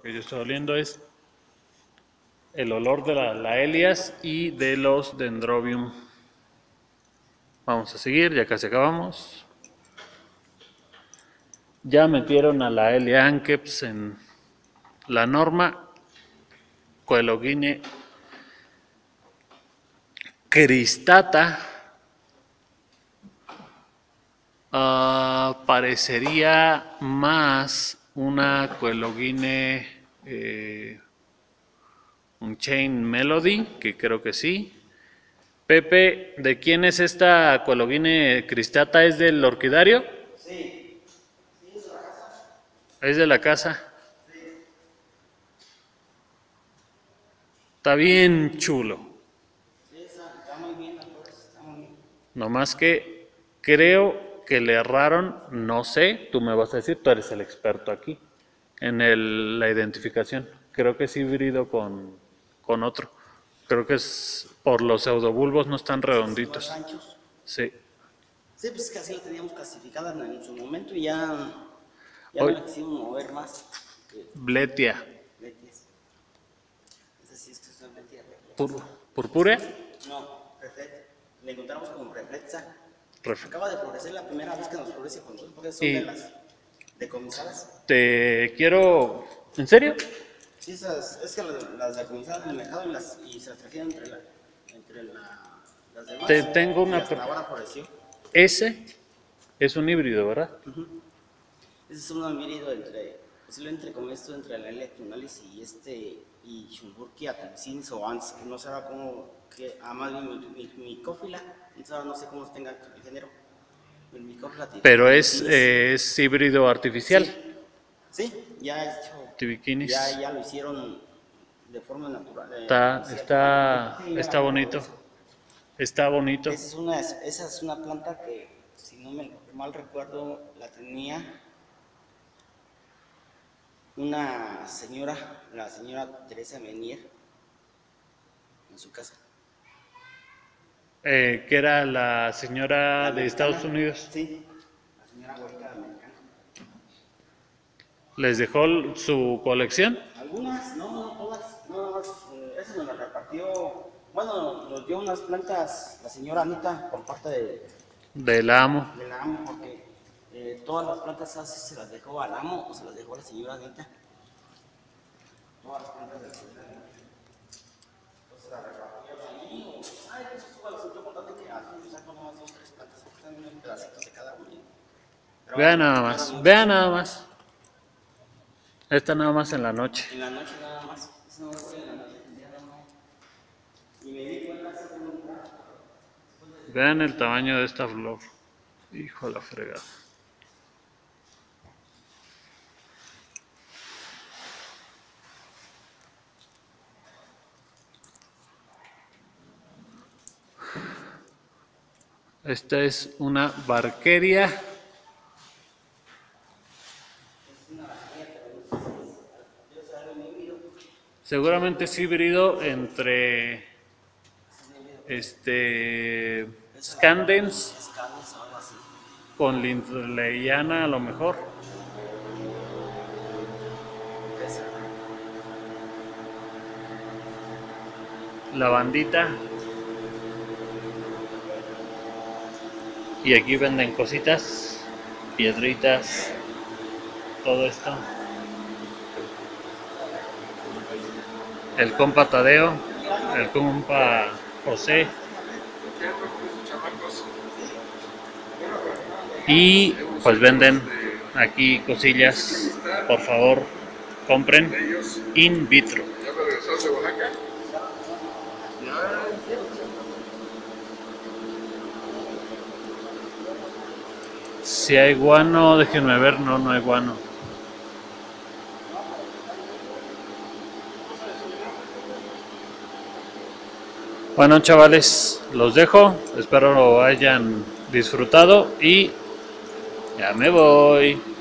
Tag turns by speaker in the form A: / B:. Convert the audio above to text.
A: que yo estoy oliendo es el olor de la Laelias y de los Dendrobium. Vamos a seguir, ya casi acabamos. Ya metieron a la Laelia anceps en la norma. Coelogine cristata. Parecería más una Coelogine un Chain Melody, que creo que sí. Pepe, ¿de quién es esta Coelogine cristata? ¿Es del orquidario?
B: Sí, sí, es de la casa.
A: Es de la casa.
B: Sí.
A: Está bien chulo.
B: Sí, está muy bien, la flores, está muy bien.
A: Nomás que creo que le erraron, no sé, tú me vas a decir, tú eres el experto aquí, en la identificación. Creo que es híbrido con otro. Creo que es por los pseudobulbos, no están redonditos.
B: Los anchos.
A: Sí.
B: Sí, pues es que así la teníamos clasificada en su momento y ya no
A: Hoy,
B: la quisimos mover más.
A: Bletia.
B: Letias. Esa sí es que es una Letia.
A: ¿Purpúrea?
B: No, reflet. Le encontramos como reflexa.
A: Ref-
B: Acaba de florecer la primera vez que nos florece con nosotros, porque son
A: Y-
B: de las decomisadas.
A: Te quiero... ¿En serio?
B: Sí, esas, es que las decomisadas en el mercado y se las trajeron entre las demás.
A: Te tengo
B: Y
A: una...
B: hasta ahora apareció.
A: Ese es un híbrido, ¿verdad?
B: Ese es un híbrido posiblemente como esto, entre la Electronalis y Schumburgia apexins o ans, no sé cómo, más bien micófila, no sé cómo tenga el género. El micófila
A: Pero es híbrido artificial.
B: Sí, ya es hecho,
A: Tibiquinis.
B: ya lo hicieron de forma natural.
A: Está bonito. Está bonito.
B: Esa es una planta que, si no me mal recuerdo, la tenía una señora, la señora Teresa Menier, en su casa.
A: Que era la señora
B: La
A: de
B: americana.
A: Estados Unidos.
B: Sí, la señora güerita americana.
A: ¿Les dejó su colección?
B: Algunas, no todas, no, nada más, esa nos la repartió, bueno, nos dio unas plantas la señora Anita por parte
A: Del amo.
B: del amo, porque todas las plantas así se las dejó al amo o se las dejó a la señora Anita. Todas las plantas de la señora Anita. Entonces la repartió ahí, eso estuvo lo importante que así sacó nomás 2 o 3 plantas, aquí están unos pedacitos de cada uno.
A: Vean nada más, vean nada más. Esta nada más en la noche.
B: En la noche nada más, eso no fue en la noche, en día no. Y me di cuenta hace como un rato.
A: Vean el tamaño de esta flor. Hijo de la fregada. Esta es una Barkeria. Seguramente es híbrido entre Scandens
B: Escanes o algo así.
A: con Lindleyana a lo mejor. La bandita. Y aquí venden cositas, piedritas, todo esto. El compa Tadeo, el compa José. Y pues venden aquí cosillas. Por favor, compren in vitro.
C: ¿Ya me regresaste a Oaxaca?
A: Si hay guano, déjenme ver. No, no hay guano. Bueno, chavales, los dejo. Espero lo hayan disfrutado y ya me voy.